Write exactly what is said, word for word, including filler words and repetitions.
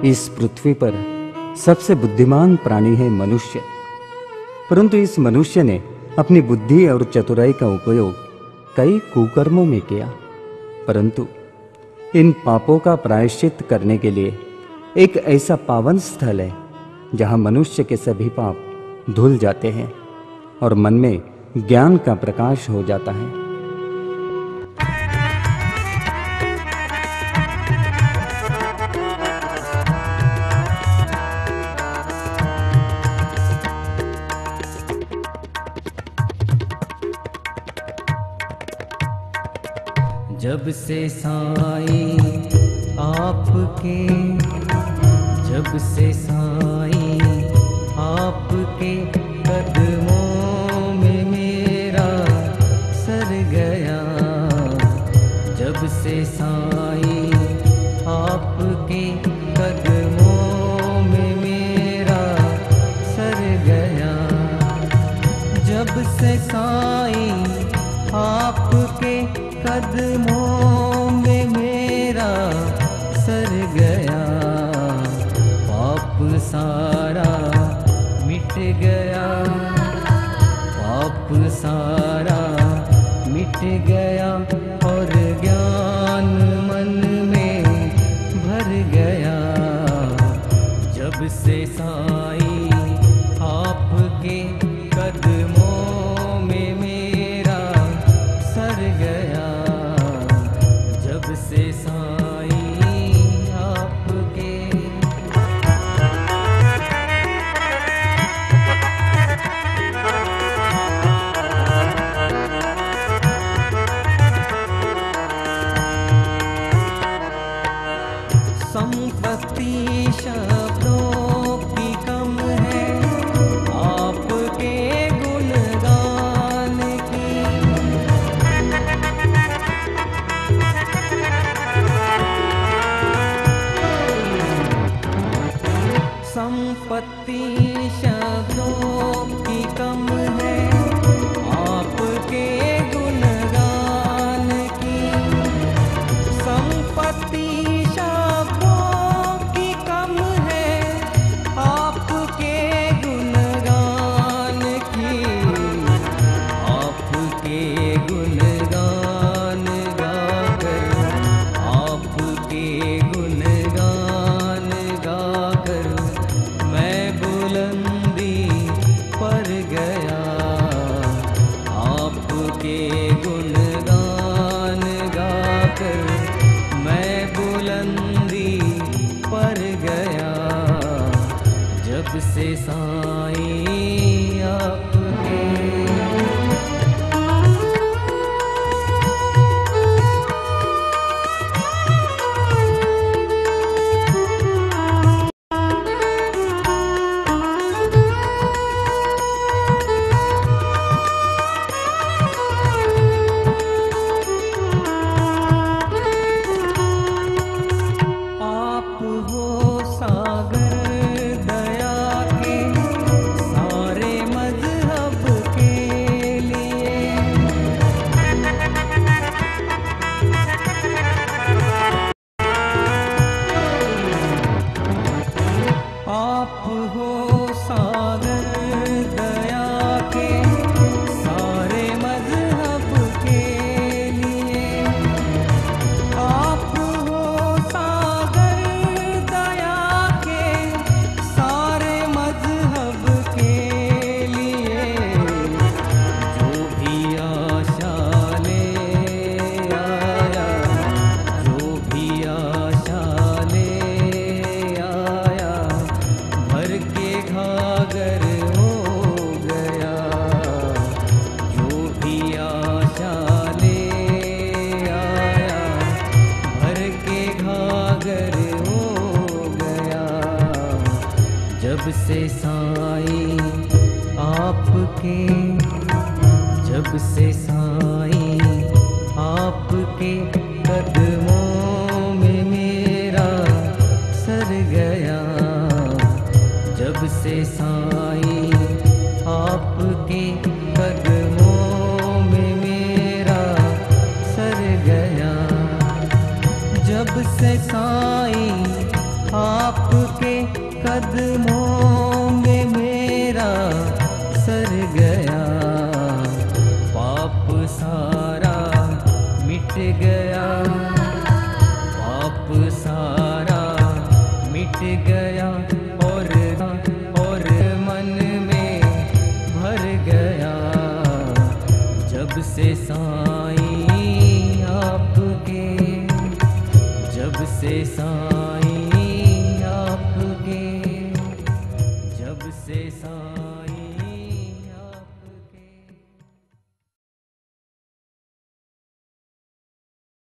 इस पृथ्वी पर सबसे बुद्धिमान प्राणी है मनुष्य, परंतु इस मनुष्य ने अपनी बुद्धि और चतुराई का उपयोग कई कुकर्मों में किया। परंतु इन पापों का प्रायश्चित करने के लिए एक ऐसा पावन स्थल है जहां मनुष्य के सभी पाप धुल जाते हैं और मन में ज्ञान का प्रकाश हो जाता है। जब से साईं आपके जब से साईं आपके कदमों में मेरा सर गया, जब से साईं आपके कदमों में मेरा सर गया, जब से साईं आपके कदमों में मेरा सर गया, पाप सारा मिट गया, पाप सारा मिट गया और ज्ञान मन में भर गया, जब से साईं आपके कदमों में मेरा सर गया, जब से साईं आपके। संपत्ति शब्दों की कम है, आपके गुणगान की, संपत्ति शब्दों की कम है, आपके गुणगान की, संपत्ति शब्दों की कम है, आपके गुणगान की, आपके गुणगान गाकर, आपके गुणगान गाकर मैं बुलंदी पर गया, आपके गुणगान गाकर मैं बुलंदी पर गया, जब से साईं आपके। आप हो सागर दया के सारे मजहब के लिए, आप हो सागर दया के सारे मजहब के लिए, आप हो सागर दया के सारे मजहब के लिए, जो भी आशा ले आया, जो भी आशा ले आया, भर के घाघर हो गया, जो भी आशा ले आया, भर के घाघर हो गया, जब से साईं आपके जब से साईं आपके कदमों में मेरा सर गया, जब से साईं आपके कदमों में मेरा सर गया, जब से साईं आप सर गया